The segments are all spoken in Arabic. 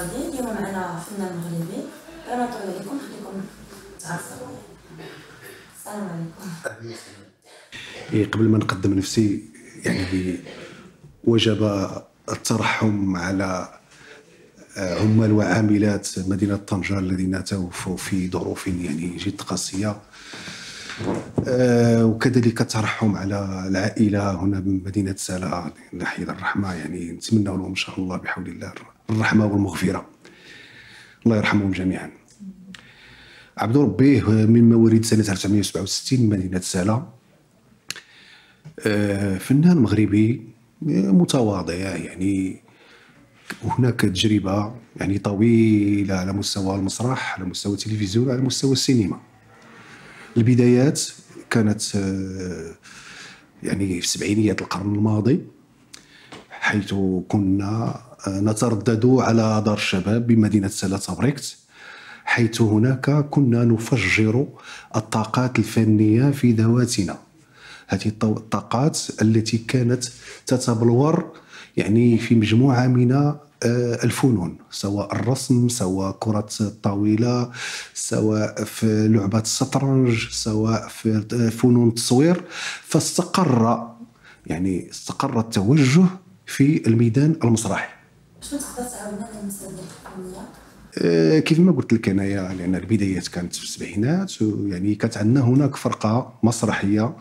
غالدين. اليوم معنا فنان مغربي. انا نطلب عليكم خليكم تعرفوا. السلام عليكم. قبل ما نقدم نفسي يعني وجب الترحم على عمال وعاملات مدينة طنجة الذين توفوا في ظروف يعني جد قاسية، وكذلك الترحم على العائلة هنا بمدينة سلا ناحية الرحمة، يعني نتمنى لهم إن شاء الله بحول الله الرحمة والمغفرة، الله يرحمهم جميعا. عبد ربيه من مواليد سنة 1967 مدينة سلا، فنان مغربي متواضع، يعني هناك تجربة يعني طويلة على مستوى المسرح، على مستوى التلفزيون، على مستوى السينما. البدايات كانت يعني في سبعينيات القرن الماضي، حيث كنا نتردد على دار الشباب بمدينة سلا تبريكت، حيث هناك كنا نفجر الطاقات الفنية في ذواتنا. هذه الطاقات التي كانت تتبلور يعني في مجموعة من الفنون، سواء الرسم، سواء كرة الطاولة، سواء في لعبة الشطرنج، سواء في فنون التصوير. فاستقر التوجه في الميدان المسرحي. شنو تقدر تعاودنا على المسألة الفنية؟ كيف ما قلت لك انايا، لان البدايات كانت في السبعينات، يعني كانت عندنا هناك فرقة مسرحية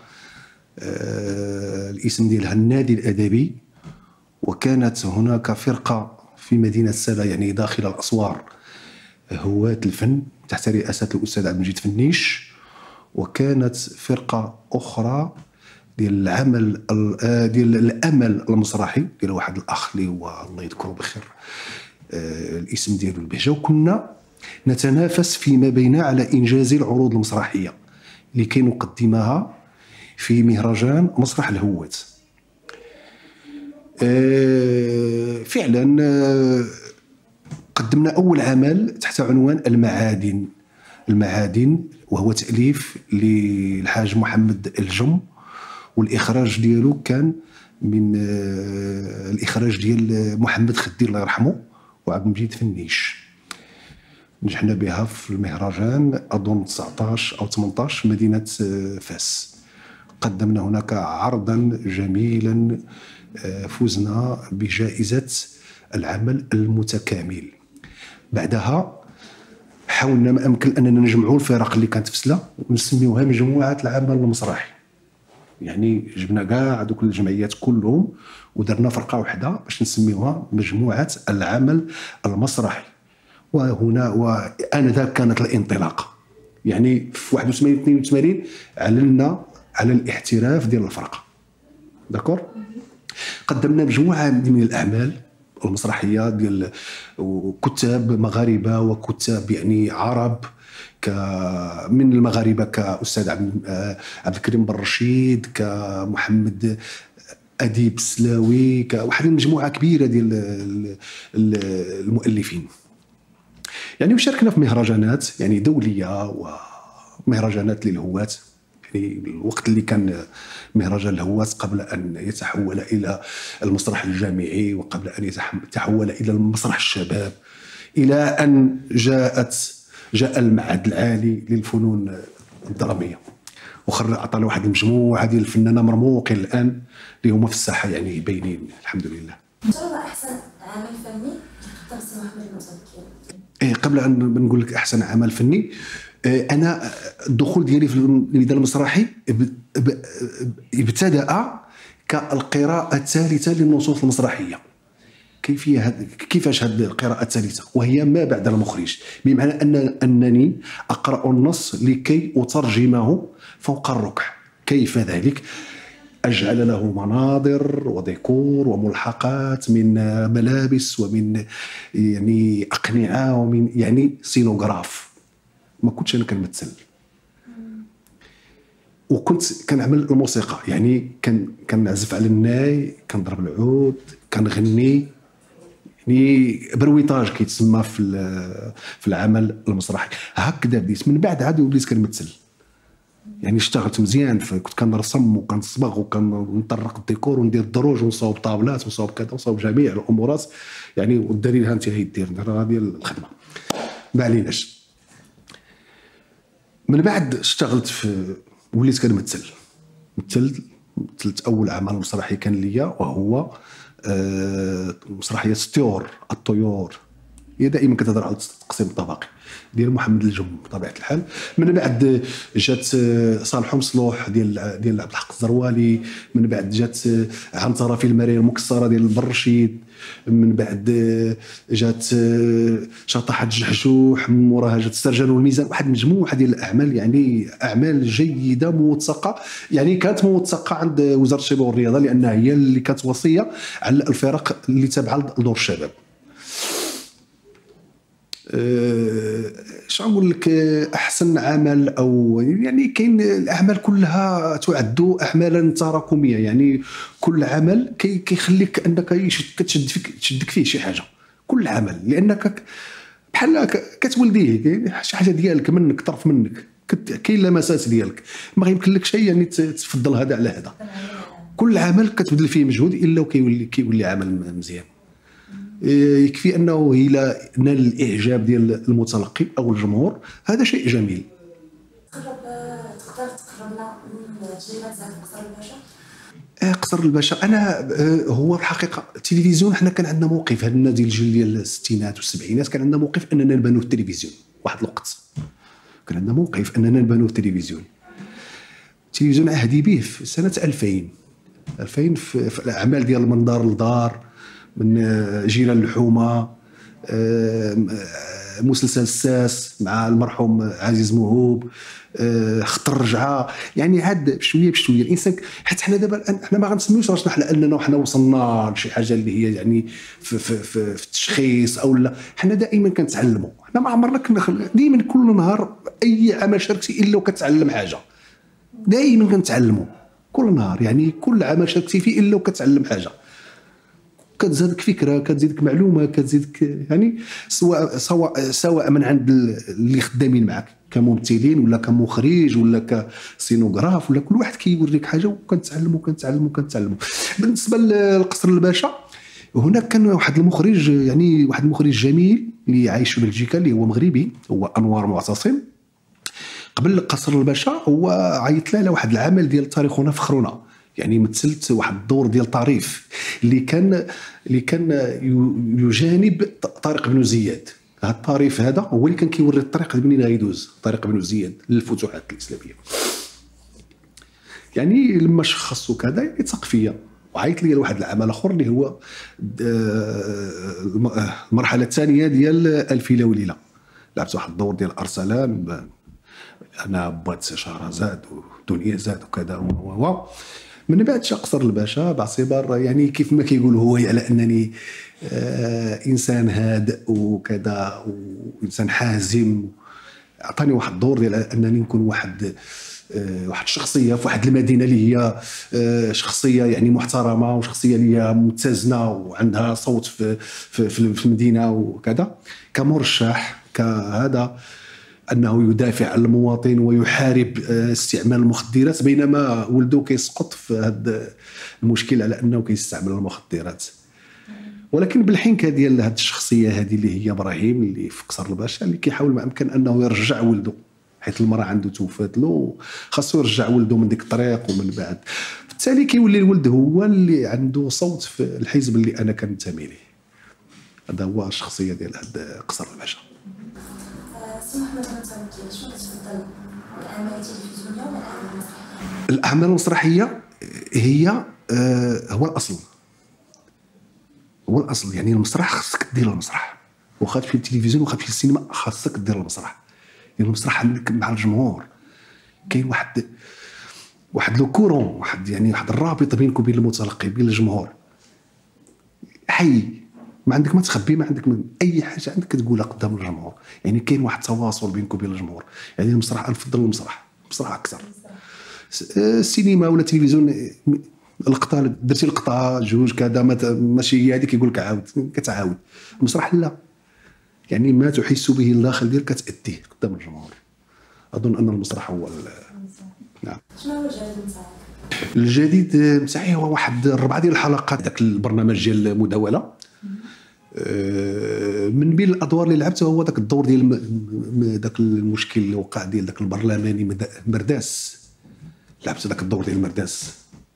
الاسم ديالها النادي الأدبي، وكانت هناك فرقة في مدينة سلا يعني داخل الأسوار هواة الفن تحت رئاسة الأستاذ عبد المجيد فنيش، وكانت فرقة أخرى ديال العمل ديال الأمل المسرحي ديال واحد الأخ اللي هو الله يذكره بخير الاسم ديالو البهجة. وكنا نتنافس فيما بيننا على إنجاز العروض المسرحية لكي نقدمها في مهرجان مسرح الهوات. فعلا قدمنا أول عمل تحت عنوان المعادن، وهو تأليف للحاج محمد الجم، والإخراج ديالو كان من الإخراج ديال محمد خدي الله يرحمه وعبد المجيد فنيش. نجحنا بها في المهرجان أظن 19 أو 18 مدينة فاس. قدمنا هناك عرضا جميلا، فزنا بجائزة العمل المتكامل. بعدها حاولنا ما أمكن أننا نجمعوا الفرق اللي كانت في سلا ونسميوها مجموعة العمل المسرحي، يعني جبنا كاع دوك الجمعيات كلهم ودرنا فرقة واحدة باش نسميوها مجموعة العمل المسرحي. وآنذاك كانت الانطلاقة، يعني في 81 82 أعلنا على الاحتراف ديال الفرقة. داكور، قدمنا مجموعة من الأعمال المسرحية ديال كتاب مغاربة وكتاب يعني عرب، من المغاربة كأستاذ عبد الكريم بن رشيد، كمحمد أديب السلاوي، كواحد المجموعة كبيرة ديال المؤلفين. يعني وشاركنا في مهرجانات يعني دولية ومهرجانات للهوات، يعني الوقت اللي كان مهرجان الهوات قبل أن يتحول إلى المسرح الجامعي، وقبل أن يتحول إلى المسرح الشباب، إلى أن جاء المعهد العالي للفنون الدرامية، أعطانا واحد المجموعة ديال الفنانة مرموقين الآن اللي هما في الساحة يعني باينين الحمد لله. إن شاء الله أحسن عمل فني قدم السي محمد المتذكر. قبل أن نقول لك أحسن عمل فني، أنا الدخول ديالي في الميدان المسرحي ابتدأ كالقراءة الثالثة للنصوص المسرحية. كيفاش هذه القراءة الثالثة؟ وهي ما بعد المخرج، بمعنى أنني أقرأ النص لكي أترجمه فوق الركع. كيف ذلك؟ أجعل له مناظر وديكور وملحقات من ملابس ومن يعني أقنعة ومن يعني سينوغراف. ما كنتش أنا كنمثل، وكنت كنعمل الموسيقى، يعني كنعزف على الناي، كنضرب العود، كنغني، يعني برويطاج كيتسمى في العمل المسرحي. هكذا بديت، من بعد عاد وليت كنمثل. يعني اشتغلت مزيان، كنت كنرسم وكنصبغ وكنطرق الديكور وندير الدروج ونصاوب طاولات ونصاوب كذا ونصاوب جميع الامورات يعني، والدليل ها انت هي دير هذه الخدمه. ما عليناش. من بعد اشتغلت في، وليت كنمثل. مثلت اول عمل مسرحي كان ليا وهو مسرحيه الطيور. هي دائما كتهضر على التقسيم الطبقي ديال محمد الجم بطبيعه الحال. من بعد جات صالح مصلوح ديال عبد الحق الزروالي. من بعد جات عنتره في المرير المكسره ديال البرشيد. من بعد جات شطحه الجحجوح. من موراها جات السرجان والميزان. واحد مجموعه ديال الاعمال، يعني اعمال جيده موثقه، يعني كانت موثقه عند وزاره الشباب والرياضه لانها هي اللي كانت وصيه على الفرق اللي تابعه لدور الشباب. شنو نقول لك، احسن عمل او يعني كاين الاعمال كلها تعد اعمالا تراكميه، يعني كل عمل كيخليك انك تشدك فيه شي حاجه. كل عمل لانك بحال كتولديه شي حاجه ديالك منك، طرف منك، كاين لمسات ديالك، ما غيمكنلكش يعني تفضل هذا على هذا. كل عمل كتبذل فيه مجهود الا وكيولي عمل مزيان. يكفي انه الى نال الاعجاب ديال المتلقي او الجمهور، هذا شيء جميل. تقدر تقربنا من تجربه قصر الباشا؟ قصر الباشا انا هو الحقيقه التلفزيون، حنا كان عندنا موقف، هذا النادي الجيل ديال الستينات والسبعينات كان عندنا موقف اننا نبانو التلفزيون. واحد الوقت كان عندنا موقف اننا نبانو التلفزيون عهدي به في سنه 2000 في الاعمال ديال المنظار للدار، من جيران الحومه، مسلسل الساس مع المرحوم عزيز موهوب، خط الرجعه، يعني عاد بشويه الانسان. حتى حنا دابا حنا ما غنسميوش راسنا حنا اننا حنا وصلنا لشي حاجه اللي هي يعني في التشخيص او لا. حنا دائما كنتعلموا، حنا ما عمرنا دائما كل نهار اي عمل شاركتي الا وكتعلم حاجه. دائما كنتعلموا كل نهار، يعني كل عمل شاركتي فيه الا وكتعلم حاجه، كتزادك فكره، كتزيدك معلومه، كتزيدك يعني سواء من عند اللي خدامين معك كممثلين ولا كمخرج ولا كسينوغراف، ولا كل واحد كيوريك حاجه وكنتعلموا. بالنسبه لقصر الباشا، هناك كان واحد المخرج جميل اللي عايش في بلجيكا، اللي هو مغربي، هو انوار معتصم. قبل قصر الباشا هو عيط له على واحد العمل ديال تاريخنا فخرنا، يعني مثلت واحد الدور ديال طريف اللي كان يجانب طارق بن زياد. هذا الطريف هذا هو اللي كان كيوري الطريق منين غيدوز طارق بن زياد للفتوحات الاسلاميه. يعني لما شخص وكذا يثق فيا وعيط لي لواحد العمل اخر اللي هو المرحله الثانيه ديال الف ليله وليله. لعبت واحد الدور ديال ارسلان، انا بوات شهرزاد ودنيا زاد وكذا من بعد جا قصر الباشا باعتبار يعني كيف ما كيقول هو على انني انسان هادئ وكذا وانسان حازم. عطاني واحد الدور ديال انني نكون واحد الشخصيه في واحد المدينه اللي هي شخصيه يعني محترمه، وشخصيه اللي هي متزنه وعندها صوت في المدينه وكذا، كمرشح كهذا انه يدافع عن المواطن ويحارب استعمال المخدرات، بينما ولده كيسقط في هذا المشكل على انه كيستعمل المخدرات. ولكن بالحنكه ديال هذه الشخصيه هذه اللي هي ابراهيم اللي في قصر الباشا، اللي كيحاول ما امكن انه يرجع ولده، حيث المراه عنده توفات له، خاصو يرجع ولده من ديك الطريق. ومن بعد بالتالي كيولي الولد هو اللي عنده صوت في الحزب اللي انا كنتمي ليه. هذا هو الشخصيه ديال هذا قصر الباشا. سي محمد، شنو كتفضل، الاعمال التلفزيونيه ولا الاعمال المسرحيه؟ الاعمال المسرحيه هي هو الاصل، يعني المسرح خاصك دير المسرح، واخا في التلفزيون واخا في السينما خاصك دير المسرح. يعني المسرح عندك مع الجمهور كاين واحد لو كورون، واحد الرابط بينك وبين المتلقي، بين الجمهور حي، ما عندك ما تخبي، ما عندك اي حاجه عندك كتقولها قدام الجمهور. يعني كاين واحد التواصل بينك وبين الجمهور. يعني المسرح نفضل المسرح اكثر. السينما ولا التلفزيون لقطه درتي لقطه جوج كذا ماشي هي هذيك كيقول لك عاود كتعاود. المسرح لا، يعني ما تحس به الداخل ديالك كتأديه قدام الجمهور. اظن ان المسرح هو نعم. شنو هو الجديد نتاعك؟ الجديد نتاعي هو واحد 4 ديال الحلقات داك البرنامج ديال المداوله. من بين الادوار اللي لعبته هو داك الدور ديال داك المشكل اللي وقع ديال داك البرلماني مرداس. لعبت داك الدور ديال مرداس.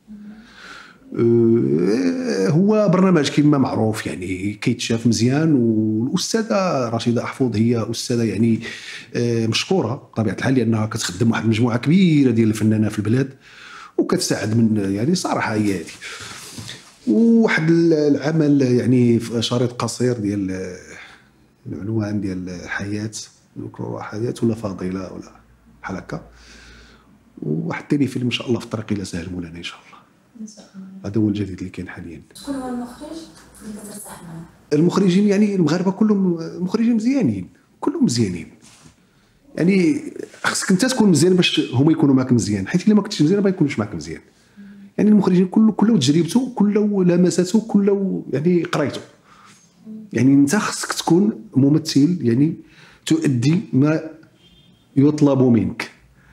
هو برنامج كما معروف يعني كيتشاف مزيان، والاستاذه رشيده احفوظ هي استاذه يعني مشكوره بطبيعه الحال، لانها كتخدم واحد المجموعه كبيره ديال الفنانين في البلاد وكتساعد من يعني صراحه هي هذه. وواحد العمل يعني في شريط قصير ديال العنوان ديال حياه ولا فاضله ولا بحال هكا، وواحد ثاني فيلم ان شاء الله في الطريق الى سهل مولانا ان شاء الله. هذا هو الجديد اللي كاين حاليا. شكون هو المخرج اللي كترتاح معاه؟ المخرجين يعني المغاربه كلهم مخرجين مزيانين، كلهم مزيانين. يعني خصك انت تكون مزيان باش هما يكونوا معك مزيان، حيت الا ما كنتش مزيان ما يكونوش معك مزيان. يعني المخرجين كله تجربته، كله لمساته، كله يعني قرايته. يعني انت خصك تكون ممثل يعني تؤدي ما يطلب منك،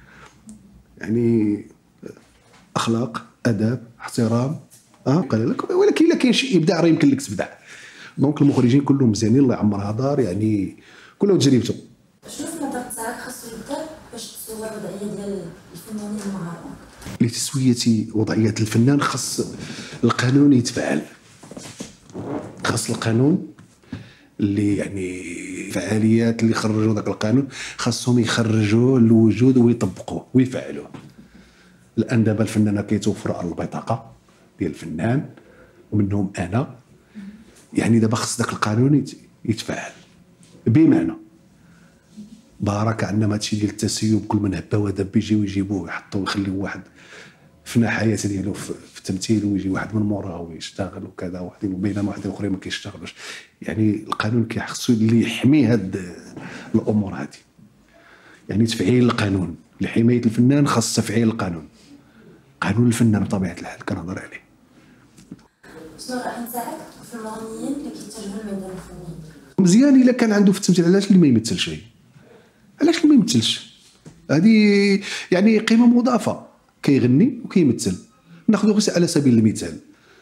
يعني اخلاق، اداب، احترام، قال لك. ولكن الا كاين شي ابداع راه يمكن لك تبدع. دونك المخرجين كلهم مزيانين الله يعمرها دار، يعني كله تجربته. شنو في النظر تاعك خاصو يبدا باش تسوى الوضعيه ديال الفنانين المغاربه؟ لتسويه وضعيه الفنان خاص القانون يتفعل، خاص القانون اللي يعني فعاليات اللي خرجوا ذاك القانون خاصهم يخرجوه للوجود ويطبقوه ويفعلوه. الان دابا الفنانه كيتوفر البطاقه ديال الفنان ومنهم انا، يعني دابا خص ذاك القانون يتفعل. بمعنى بارك عندنا هادشي ديال التسيب، كل من هبه ودب يجيو يجيبوه يحطوه يخليوه واحد فنا حياه ديالو في التمثيل، ويجي واحد من موراه ويشتغل وكذا، واحدين وبينما واحدين اخرين ما كيشتغلوش. يعني القانون كيخصو اللي يحمي هاد الامور هذه، يعني تفعيل القانون لحمايه الفنان. خاص تفعيل القانون، قانون الفنان بطبيعه الحال كنهضر عليه. شنو الراي نتاعك في المغنيين اللي كيتجهوا للميدان الفني؟ مزيان الا كان عنده في التمثيل، علاش اللي ما يمثلش؟ علاش اللي ما يمثلش؟ هذه يعني قيمه مضافه، كيغني وكيمثل. ناخذ غير على سبيل المثال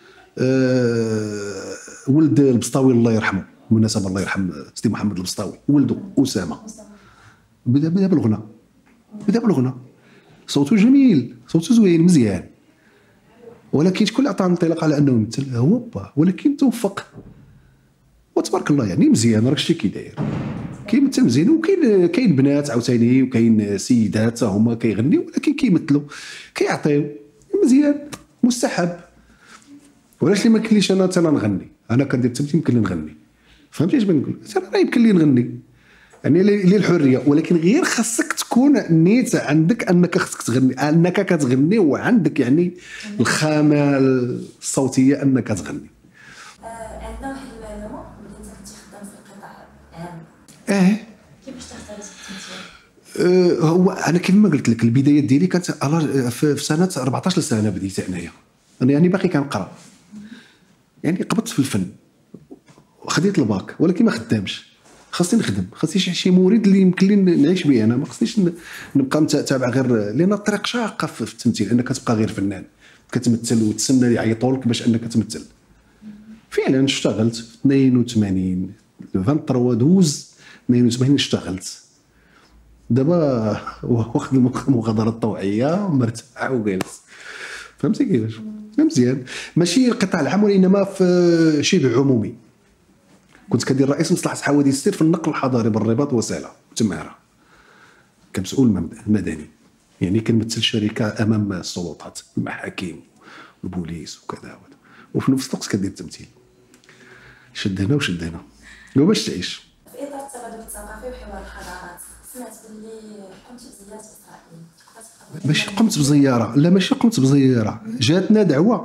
ولد البسطاوي الله يرحمه، بالمناسبه الله يرحم سيدي محمد البسطاوي، ولده اسامه بدا بالغنى، صوته جميل، صوته زوين مزيان، ولكن شكون اللي عطاه انطلاق على انه يمثل؟ هو با، ولكن توفق وتبارك الله يعني مزيان. راك شتي كي داير كيمثل مزيان. وكاين بنات عاوتاني وكاين سيدات هما كيغنيو ولكن كيمثلوا كيعطيو مزيان، مستحب. وعلاش اللي ما كاينليش انا نغني؟ انا كندير التمثيل يمكن لي نغني، فهمتي اش بنقول؟ انا يمكن لي نغني، يعني لي الحريه، ولكن غير خاصك تكون نيت عندك انك خاصك تغني، انك كتغني وعندك يعني الخامه الصوتيه انك تغني. عندنا واحد المعلومه بلي انت كنتي خدام في القطاع العام. كيفاش تختاري التمثيل؟ هو انا كما قلت لك البدايات ديالي كانت في سنه 14 سنه بديت انايا. انا يعني باقي كنقرا، يعني قبضت في الفن وخديت الباك، ولكن ما خدامش. خاصني نخدم، خاصني شي مريد اللي يمكن لي نعيش به. انا ما خصنيش نبقى متابع غير، لان الطريق شاقه في التمثيل انك تبقى غير فنان كتمثل وتسنى يعيطوا لك باش انك تمثل. فعلا اشتغلت في 82 23 دوز 82 اشتغلت. دابا واخد المغادره الطوعيه مرتاح وجالس، فهمتي كيفاش؟ مزيان. ماشي القطاع العام وانما في شبه عمومي. كنت كدير رئيس مصلحه حوادث السير في النقل الحضاري بالرباط وساله وتماره، كمسؤول مدني، يعني كنمثل الشركه امام السلطات المحاكم والبوليس وكذا، وفي نفس الوقت كدير التمثيل. شدنا وباش تعيش. في اطار التبادل الثقافي وحوار الحضارات، سمعت باللي قمت بزياره اسرائيل. ماشي قمت بزياره، لا ماشي قمت بزياره، جاتنا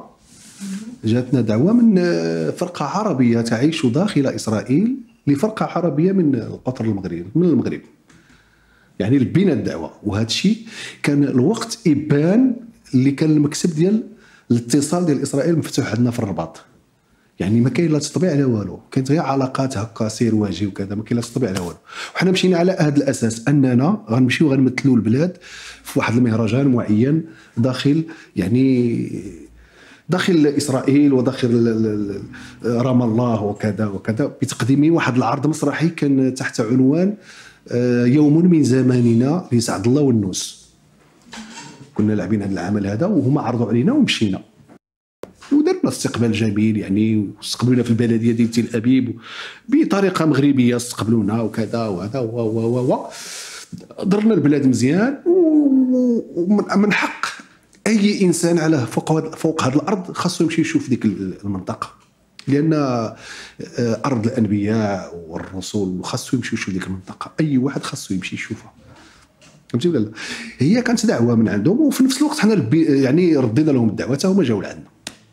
دعوه من فرقه عربيه تعيش داخل اسرائيل لفرقه عربيه من القطر المغربي، من المغرب. يعني لبينا الدعوه، وهذا الشيء كان الوقت ابان اللي كان المكتب ديال الاتصال ديال اسرائيل مفتوح عندنا في الرباط. يعني ما كاين لا تطبيع لا والو، كانت غير علاقات هكا سير واجي وكذا، ما كاين لا تطبيع لا والو. وحنا مشينا على هذا الاساس اننا غنمشيو غنمثلوا البلاد في واحد المهرجان معين داخل يعني داخل اسرائيل وداخل رام الله وكذا وكذا، بتقديم واحد العرض مسرحي كان تحت عنوان يوم من زماننا لسعد الله والنوس. كنا لاعبين هذا العمل هذا وهما عرضوا علينا ومشينا ودرنا استقبال جميل، يعني استقبلونا في البلديه ديال تل ابيب بطريقه مغربيه، استقبلونا وكذا وهذا و درنا البلاد مزيان. ومن حق اي انسان على فوق هذه الارض خاصو يمشي يشوف ديك المنطقه، لان ارض الانبياء والرسل خاصو يمشي يشوف ديك المنطقه، اي واحد خاصو يمشي يشوفها. فهمتي ولا لا؟ هي كانت دعوه من عندهم، وفي نفس الوقت حنا يعني ردينا لهم الدعوه حتى هما جاوا لعندنا،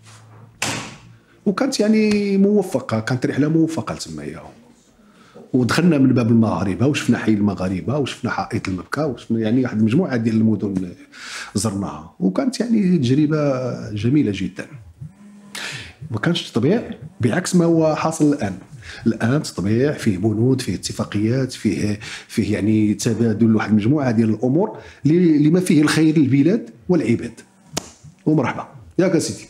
وكانت يعني موفقه، كانت رحله موفقه تمايا. ودخلنا من باب المغاربه وشفنا حي المغاربه وشفنا حائط المبكى وشفنا يعني واحد المجموعه ديال المدن زرناها، وكانت يعني تجربه جميله جدا. ما كانش تطبيع بعكس ما هو حاصل الان. الان تطبيع فيه بنود، فيه اتفاقيات، فيه يعني تبادل واحد المجموعه ديال الامور لما فيه الخير للبلاد والعباد. ومرحبا ياك سيدي.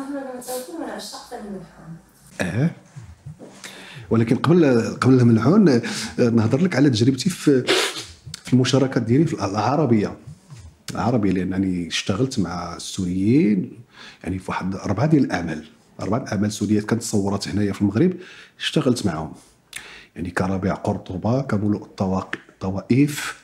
ولكن قبل الملحون نهضر لك على تجربتي في المشاركات ديالي في العربيه، لانني اشتغلت مع السوريين يعني في واحد 4 اعمال سوريات كانت تصورت هنايا في المغرب، اشتغلت معهم يعني كربيع قرطبه، كملوء الطوائف،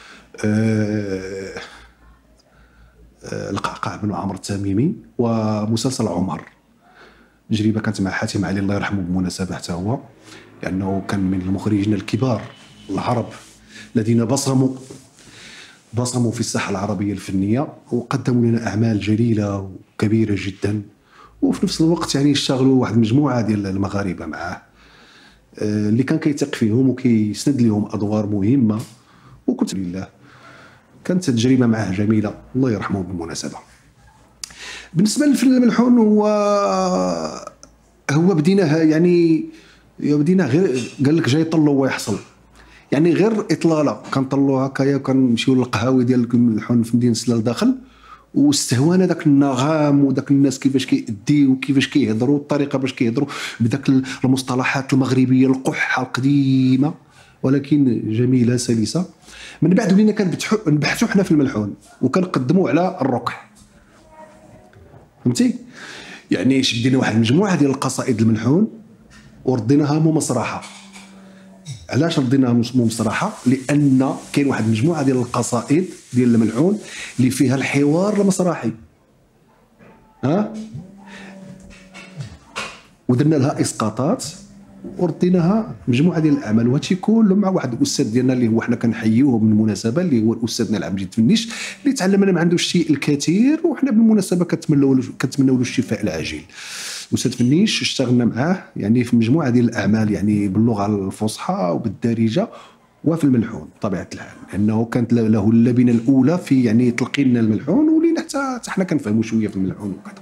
القعقاع بن عمرو التميمي، ومسلسل عمر. تجربه كانت مع حاتم علي الله يرحمه بالمناسبه حتى هو، لانه كان من المخرجين الكبار العرب الذين بصموا في الساحه العربيه الفنيه، وقدموا لنا اعمال جليله وكبيره جدا. وفي نفس الوقت يعني اشتغلوا واحد المجموعه ديال المغاربه معاه اللي كان كيثق فيهم وكيسند لهم ادوار مهمه، وكنت لله كانت تجربه معاه جميله الله يرحمه بالمناسبه. بالنسبه للفن الملحون هو بديناه يعني بديناه غير قال لك جاي طلو ويحصل، يعني غير اطلاله كنطلوا هكايا وكنمشيو للقهاوي ديال الملحون في مدينه سلال داخل، واستهوانا داك النغام وداك الناس كيفاش كيأديو وكيفاش كيهضروا، الطريقه باش كيهضروا بداك المصطلحات المغربيه القحه القديمه ولكن جميله سلسه. من بعد ولينا كنبحثوا حنا في الملحون وكنقدموا على الركح، فهمتي؟ يعني شدينا واحد المجموعه ديال القصائد الملحون ورديناها مسرحه. علاش رديناها مسرحه؟ لان كاين واحد المجموعه ديال القصائد ديال الملحون اللي فيها الحوار المسرحي، ودرنا لها اسقاطات ورديناها مجموعه ديال الاعمال، وهادشي كله مع واحد الاستاذ ديالنا اللي هو حنا كنحيوه بالمناسبه، اللي هو الاستاذ نعل مجيد فنيش، اللي تعلمنا من عنده الشيء الكثير، وحنا بالمناسبه كنتمنوا له الشفاء العاجل. الاستاذ فنيش اشتغلنا معاه يعني في مجموعه ديال الاعمال يعني باللغه الفصحى وبالدارجه وفي الملحون بطبيعه الحال، لانه كانت له اللبنه الاولى في يعني تلقينا الملحون، ولينا حتى حنا كنفهموا شويه في الملحون وكذا.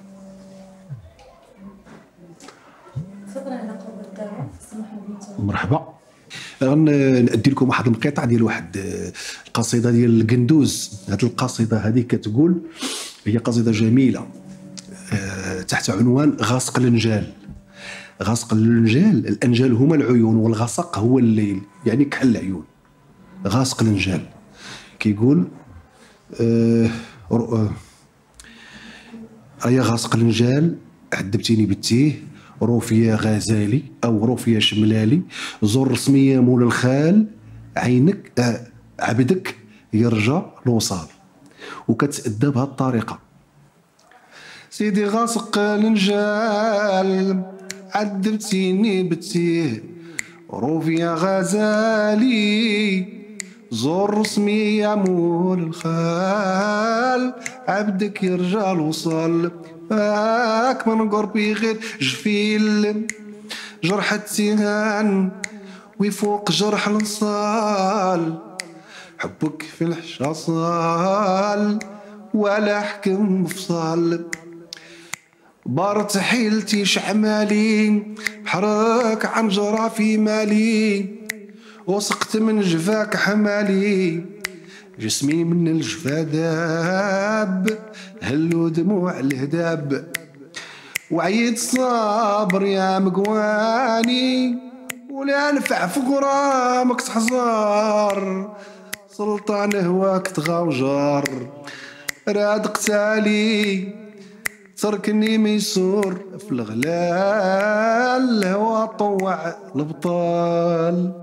مرحبا. غنأدي لكم واحد المقطع ديال واحد القصيده ديال القندوز. هذه القصيده هذه كتقول، هي قصيده جميله تحت عنوان غاسق الانجال. غاسق الانجال، الانجال هما العيون والغسق هو الليل، يعني كحل العيون. غاسق الانجال كيقول يا غاسق الانجال عذبتيني بالتيه، روفيا غزالي او روفيا شملالي، زور رسميه مول الخال، عينك عبدك يرجى الوصال. وكتأدى بهذه الطريقه: سيدي غاسق الانجال عذبتيني بالتيه، روفيا غزالي زور رسميه مول الخال، عبدك يرجى الوصال. فاك من قربي غير جفيل جرح التيهان، ويفوق جرح الانصال، حبك في الحشا صال ولا حكم بفصال. بارت حيلتي شعمالي بحرك عنجرة في مالي وسقت من جفاك حمالي جسمي من الجفا داب هلو دموع الهداب وعيت صابر يا مقواني ولا نفع في غرامك تحزار سلطان هواك تغاوجر راد قتالي تركني ميسور في الغلال الهوى طوع البطال